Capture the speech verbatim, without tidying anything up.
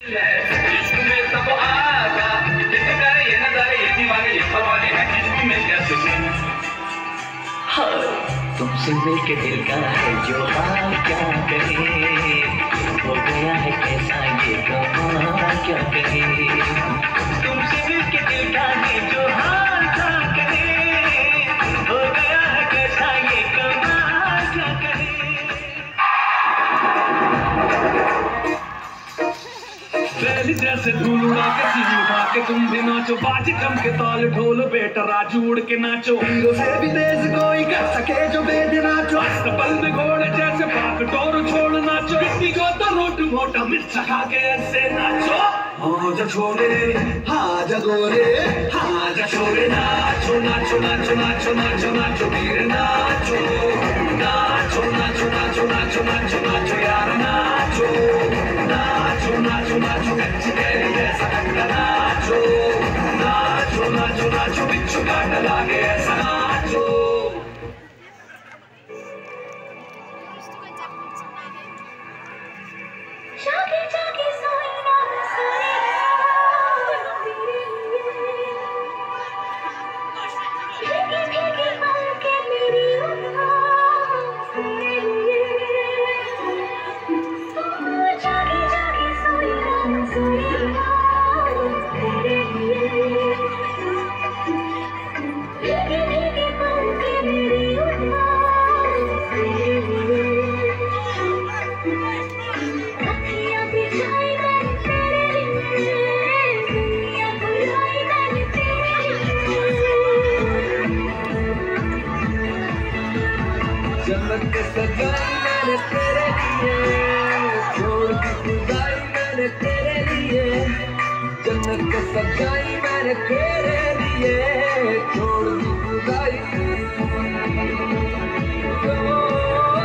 इश्क में सब आगा ये नजारे ये नजारे ये दीवाने ये परवाने हैं इश्क में कैसे तुमसे मिलके दिल का है जो हाल क्या कहे हो गया है कैसा ये कमाल क्या कहे तुमसे मिलके दिल का है जो हाल क्या कहे हो गया है कैसा ये कमाल क्या कहे पहली जैसे धूल उड़ा के सीन उठा के तुम भी नाचो बाजी कम के ताल ढोल बेटा राजू उड़ के नाचो हीरो से भी तेज कोई कर सके जो बेद नाचो अस्तबल में घोड़े जैसे पाक डोर छोड़ नाचो किसी को तो रोट मोटा मिर्च खा के ऐसे नाचो हाँ जा छोरे हाँ जा गोरे हाँ जा छोरे नाचो नाचो नाचो नाचो नाचो नाचो वीर नाचो नाचो नाचो नाचो नाचो नाचो नाचो यार नाचो नाचो नाचो नाचो कच्ची कैरी जैसा कंगा नाचो नाचो नाचो नाचो बिच्छू काट लागे ऐसा नाचो जागे जागे सोई ना सोई भीगे भीगे पलके मेरी जागे जागे सोई ना सोई तेरे लिए भीगे भीगे पलके मेरी जन्नत सजाई मैंने तेरे लिए छोड़ दी खुदाई मैंने तेरे लिए जन्नत सजाई मैंने तेरे लिए छोड़ दी खुदाई